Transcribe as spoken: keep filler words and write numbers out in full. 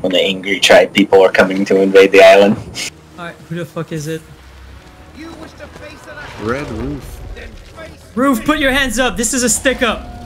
when the angry tribe people are coming to invade the island. Alright, who the fuck is it? Red Roof. Roof, put your hands up. This is a stick up.